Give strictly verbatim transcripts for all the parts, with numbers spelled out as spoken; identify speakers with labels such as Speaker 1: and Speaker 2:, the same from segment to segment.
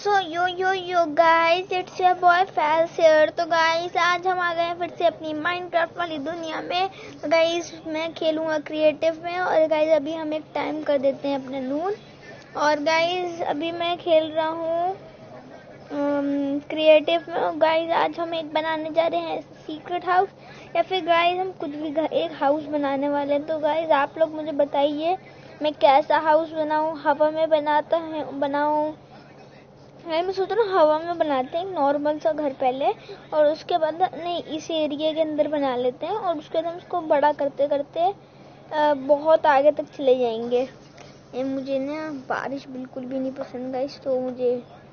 Speaker 1: So yo yo yo guys, it's your boy fails here. तो guys आज हम आ गए फिर से अपनी माइनक्राफ्ट वाली दुनिया में। तो गाइस मैं खेलूंगा क्रिएटिव में, और गाइस अभी हम एक टाइम कर देते हैं अपने नून। और गाइस अभी मैं खेल रहा हूँ क्रिएटिव में। और गाइस आज हम एक बनाने जा रहे हैं सीक्रेट हाउस, या फिर गाइस हम कुछ भी एक हाउस बनाने वाले हैं। तो गाइस आप लोग मुझे बताइए मैं कैसा हाउस बनाऊं, हवा में बनाता है बनाऊं। मैं सोच रहा हूँ हवा में बनाते हैं नॉर्मल सा घर पहले, और उसके बाद नहीं इस एरिया के अंदर बना लेते हैं, और उसके बाद हम उसको बड़ा करते करते बहुत आगे तक चले जाएंगे। ये मुझे ना बारिश बिल्कुल भी नहीं पसंद गाइस, तो मुझे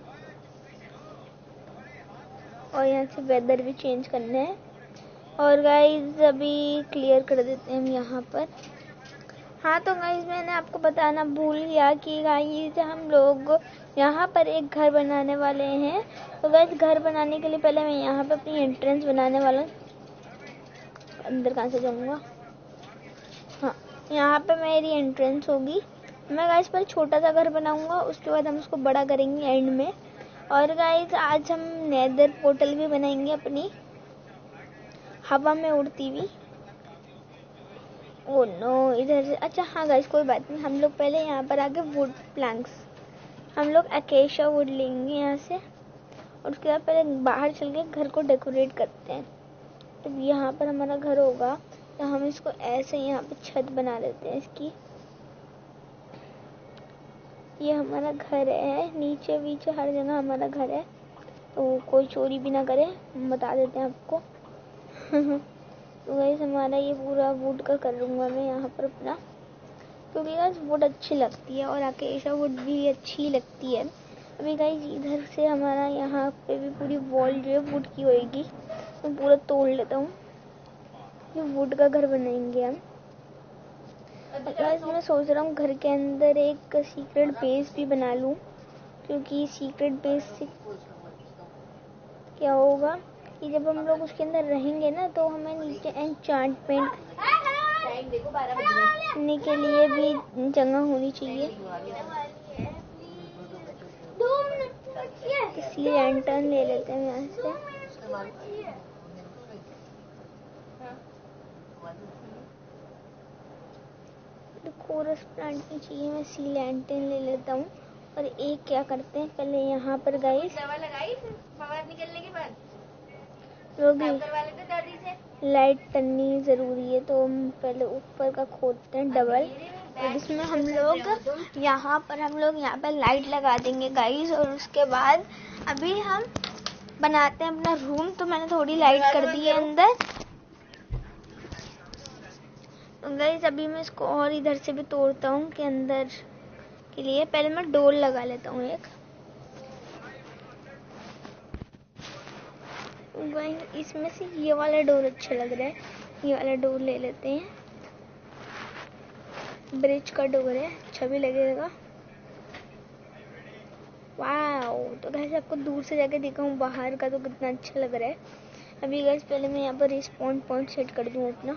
Speaker 1: और यहाँ से वेदर भी चेंज करना है। और गाइस अभी क्लियर कर देते हैं हम यहाँ पर। हाँ तो गाइस मैंने आपको बताना भूल गया कि गाइस हम लोग यहाँ पर एक घर बनाने वाले हैं। तो गाइस घर बनाने के लिए पहले मैं यहाँ पे अपनी एंट्रेंस बनाने वाला हूँ। अंदर कहाँ से जाऊँगा? हाँ यहाँ पे मेरी एंट्रेंस होगी। मैं गाइस पर छोटा सा घर बनाऊंगा, उसके बाद हम उसको बड़ा करेंगे एंड में। और गाइस आज हम नेदर पोर्टल भी बनाएंगे अपनी हवा में उड़ती हुई। ओह नो इधर से, अच्छा हाँ गाइस कोई बात नहीं। हम लोग पहले यहाँ पर आके वुड प्लैंक्स, हम लोग अकेशा वुड लेंगे यहाँ से, और उसके बाद पहले बाहर चल के घर को डेकोरेट करते हैं। तो यहाँ पर हमारा घर होगा, तो हम इसको ऐसे यहाँ पे छत बना देते हैं इसकी। ये हमारा घर है, नीचे वीचे हर जगह हमारा घर है, तो कोई चोरी भी ना करे, हम बता देते हैं आपको। तो गाइस हमारा ये पूरा वुड का कर लूँगा मैं यहाँ पर अपना, क्योंकि गाइस वुड अच्छी लगती है और अकेशा वुड भी अच्छी लगती है। अभी गाइस इधर से हमारा यहाँ पे भी पूरी वॉल जो है वुड की होएगी। मैं पूरा तोड़ लेता हूँ, ये वुड का घर बनाएंगे हम। गाइस मैं सोच रहा हूँ घर के अंदर एक सीक्रेट बेस भी बना लूँ, क्योंकि सीक्रेट बेस से क्या होगा कि जब हम लोग उसके अंदर रहेंगे ना, तो हमें नीचे एन्चांटमेंट करने के लिए भी जगह होनी चाहिए। इसलिए लैंटर्न ले लेते हैं यहाँ से। तो कोरस प्लांट नहीं चाहिए, मैं सी लैंटर्न ले लेता हूँ। और एक क्या करते हैं पहले यहाँ पर गाइस निकलने के बाद लाइट करनी जरूरी है, तो हम पहले ऊपर का खोदते हैं डबल, और इसमें हम लोग यहाँ पर हम लोग यहाँ पर लाइट लगा देंगे गाइस। और उसके बाद अभी हम बनाते हैं अपना रूम। तो मैंने थोड़ी लाइट कर दी है अंदर। तो गाइस अभी मैं इसको और इधर से भी तोड़ता हूँ कि अंदर के लिए पहले मैं डोर लगा लेता हूँ एक। इसमें से ये वाला डोर अच्छा लग रहा है, ये वाला डोर ले लेते हैं। ब्रिज का डोर है, अच्छा भी लगेगा। वाओ, तो गाइस आपको दूर से जाके दिखाऊं बाहर का तो कितना अच्छा लग रहा है। अभी गाइस पहले मैं यहाँ पर रिस्पॉन पॉइंट सेट कर दूं अपना।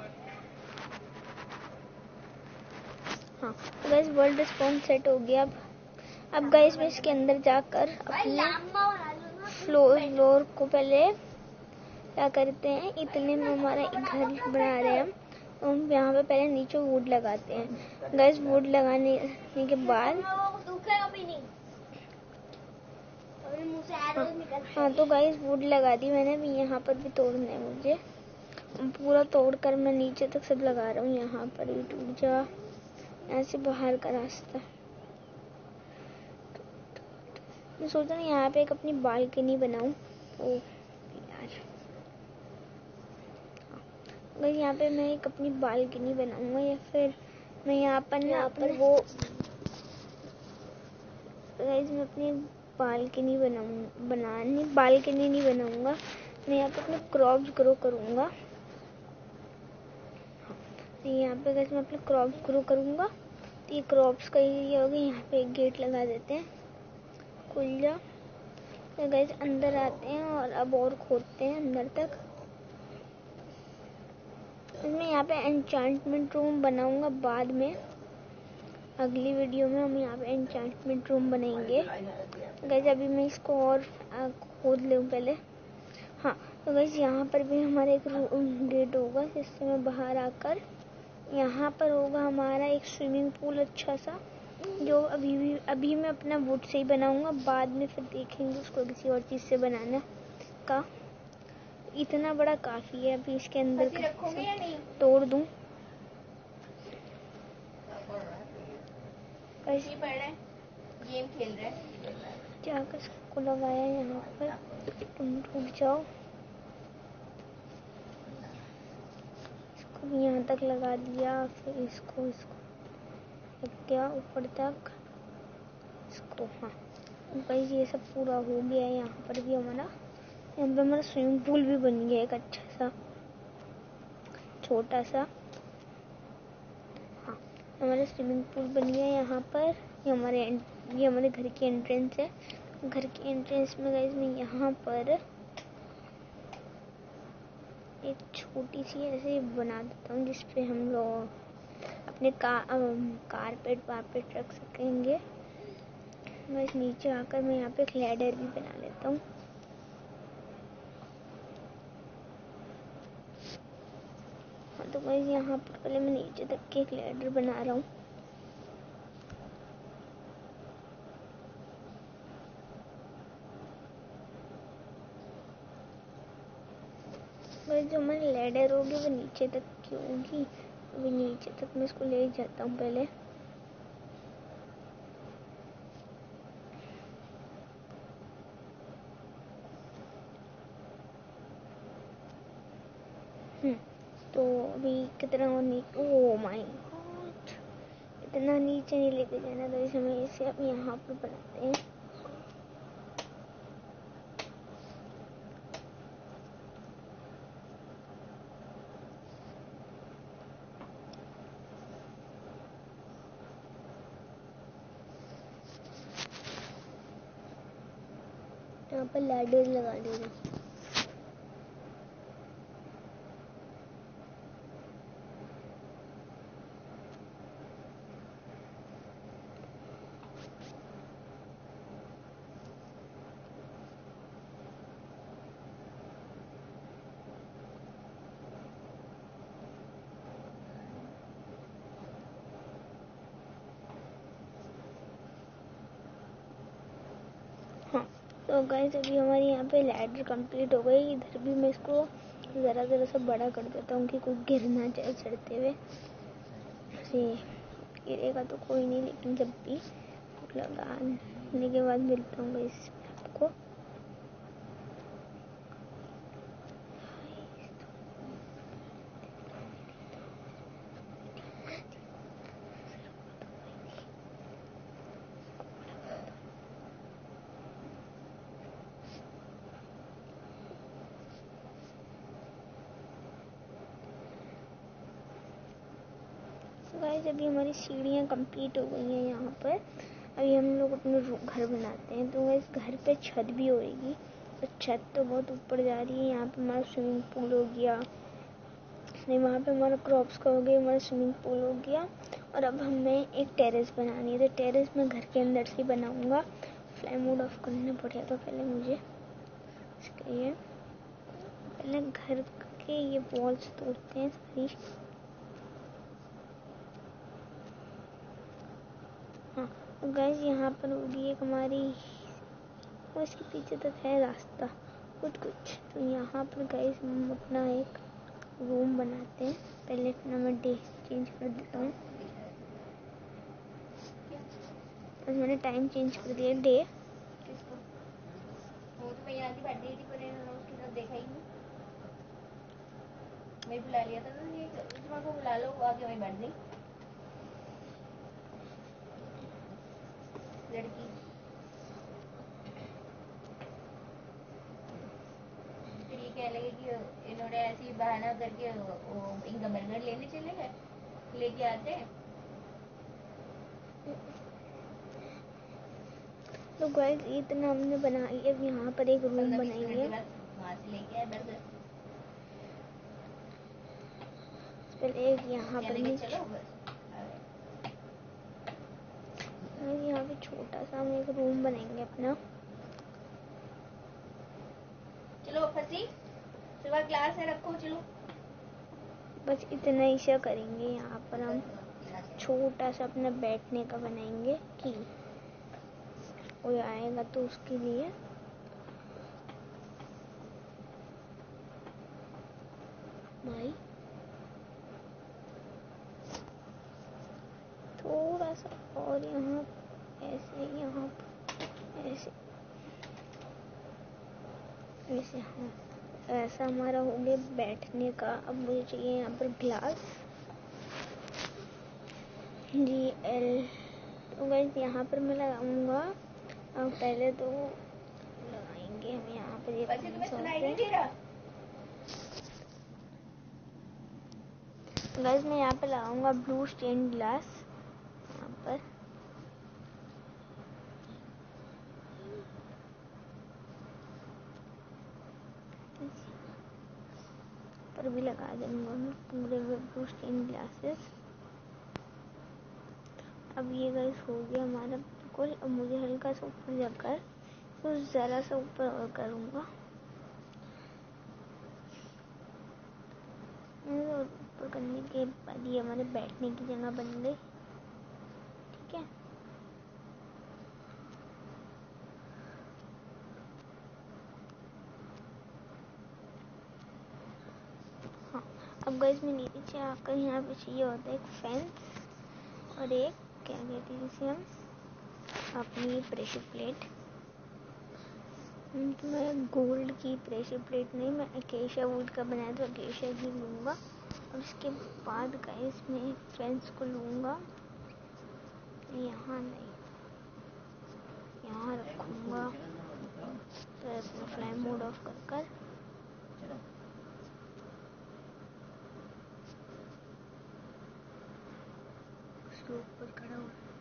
Speaker 1: हाँ तो गाइस वर्ल्ड रिस्पॉन सेट हो गया। अब अब गाइस मैं इसके अंदर जाकर अपने फ्लोर फ्लोर को पहले क्या करते हैं, इतने में हमारा एक घर बना रहे हैं हम। तो हम यहाँ पे पहले नीचे वुड लगाते हैं गाइस। वुड लगाने के बाद हाँ, हाँ तो गाइस वुड लगा दी मैंने। भी यहाँ पर भी तोड़ना है मुझे, पूरा तोड़ कर मैं नीचे तक सब लगा रहा हूँ। यहाँ पर भी टूट जा, यहाँ से बाहर का रास्ता। मैं सोच रहा हूँ यहाँ पे एक अपनी बालकनी बनाऊं। ओ यार गाइस यहाँ पे मैं एक अपनी बालकनी बनाऊंगा, या फिर मैं यहाँ पर ना अपने वो गाइस मैं अपनी बालकनी बनाऊँ बनानी बालकनी नहीं बनाऊंगा, मैं यहाँ पे अपने क्रॉप्स ग्रो करूँगा। तो यहाँ पे गाइस मैं अपने क्रॉप्स ग्रो करूँगा। तो ये क्रॉप्स का एरिया होगा, यहाँ पे एक गेट लगा देते हैं, खुल जा। तो गाइस अंदर आते हैं और अब और खोदते हैं अंदर तक। मैं यहाँ पे एन्चांटमेंट रूम बनाऊंगा बाद में। अगली वीडियो में हम यहाँ पे एन्चेंटमेंट रूम बनाएंगे। गाइस अभी मैं इसको और खोद लूँ पहले। हाँ तो गाइस यहाँ पर भी हमारा एक गेट होगा जिससे मैं बाहर आकर यहाँ पर होगा हमारा एक स्विमिंग पूल अच्छा सा, जो अभी भी अभी मैं अपना वुड से ही बनाऊंगा, बाद में फिर देखेंगे उसको किसी और चीज़ से बनाने का। इतना बड़ा काफ़ी है, अभी इसके अंदर रखोगे या नहीं तोड़ दूँ। कैसे पढ़ रहे हैं, गेम खेल रहे हैं, जाकर सबको लगाया यहाँ पर। तुम रुक जाओ, इसको भी यहाँ तक लगा दिया, फिर इसको इसको लग गया ऊपर तक इसको। हाँ गाइस ये सब पूरा हो गया है। यहाँ पर भी हमारा यहाँ पे हमारा स्विमिंग पूल भी बन गया एक अच्छा सा छोटा सा। हाँ हमारा स्विमिंग पूल बन गया यहाँ पर। ये हमारे ये हमारे घर की एंट्रेंस है। घर की एंट्रेंस में गाइस मैं यहाँ पर एक छोटी सी ऐसे बना देता हूँ जिसपे हम लोग अपने का, कारपेट वारपेट रख सकेंगे। मैं नीचे आकर मैं यहाँ पे एक लैडर भी बना लेता हूँ। हाँ तो गाइस यहाँ पर पहले मैं नीचे तक के एक लैडर बना रहा हूँ। गाइस जो हमारी लैडर होगी वो नीचे तक की होगी। अभी नीचे तक मैं इसको ले जाता हूँ पहले। हम्म तो अभी कितना नीचे, ओह माय गॉड, इतना नीचे नहीं लेके जाना। तो इसे हमें इसे अब यहाँ पर बनाते हैं। यहाँ पर लैडर लगा देना। हाँ तो गाइस अभी हमारी यहाँ पे लैडर कंप्लीट हो गई। इधर भी मैं इसको ज़रा ज़रा सा बड़ा कर देता हूँ कि कोई गिर ना जाए चढ़ते हुए। से गिरेगा तो कोई नहीं, लेकिन जब भी लगाने के बाद मिलता हूँ गाइस आपको। गाइस अभी हमारी सीढ़ियाँ कंप्लीट हो गई हैं यहाँ पर। अभी हम लोग अपने घर बनाते हैं। तो गाइस घर पे छत भी होएगी। तो छत तो बहुत ऊपर जा रही है। यहाँ पे हमारा स्विमिंग पूल हो गया, नहीं वहाँ पे हमारा क्रॉप्स का हो गया, हमारा स्विमिंग पूल हो गया। और अब हमें एक टेरेस बनानी है। तो टेरेस में घर के अंदर से बनाऊँगा। फ्लाई मोड ऑफ करना पड़ेगा तो पहले मुझे इसके लिए पहले घर के ये वॉल्स तोड़ते हैं सारी। हाँ गाइस यहाँ पर होगी एक हमारी, और इसके पीछे तक है रास्ता कुछ कुछ। तो यहाँ पर गाइस हम अपना एक रूम बनाते हैं। पहले अपना मैं डे चेंज कर देता हूँ। तो मैंने टाइम चेंज कर दिया डे। वो तो मैं यहाँ की बैठ गई थी पर इन्होंने उसकी तरफ देखा ही नहीं। मैं बुला लिया था ना, ये उसमें को बुला लो, आगे मैं बैठ गई लड़की। फिर ये कह लगे कि इन्होंने ऐसी बहाना करके वो इनका बर्गर लेने चले गए, लेके आते। तो गाइस इतना हमने बना लिया। अब यहाँ पर एक रूम बनाएंगे। वहाँ से लेके आए बर्गर। पहले एक यहाँ पर चलो छोटा सा हम एक रूम बनाएंगे अपना।
Speaker 2: चलो फसी, सुबह क्लास है, रखो चलो।
Speaker 1: बस इतना ही सा करेंगे। यहाँ पर हम छोटा सा अपना बैठने का बनाएंगे कि कोई आएगा तो उसके लिए। भाई थोड़ा सा और यहाँ ऐसे, यहाँ ऐसे ऐसे। हाँ, ऐसा हमारा हो गया बैठने का। अब मुझे चाहिए यहाँ पर ग्लास, जी एल। तो गाइस यहाँ पर मैं लगाऊंगा, अब पहले तो लगाएंगे हम यहाँ पर ये गाइस। मैं यहाँ पे लगाऊंगा ब्लू स्टेन ग्लास यहाँ पर। पर भी लगा दूंगा मैं पूरे ब्लू स्टेन ग्लासेस। अब ये गाइस हो गया हमारा बिल्कुल। अब मुझे हल्का सा ऊपर जाकर कुछ जरा सा ऊपर और करूँगा। ऊपर करने के बाद ये हमारे बैठने की जगह बन गई। ठीक है, हाँ। अब गाइस में नीचे आकर यहाँ पे चाहिए होता है एक फेंस और एक क्या कहते हैं जिसे हम अपनी प्रेशर प्लेट। तो मैं गोल्ड की प्रेशर प्लेट नहीं, मैं अकेशिया वुड का बनाया तो अकेशिया ही लूँगा। और उसके बाद गाइस मैं एक फेंस को लूँगा, यहाँ नहीं, यहाँ रखूँगा। तो अपना फ्लाई मोड ऑफ कर कर उसके ऊपर खड़ा हो।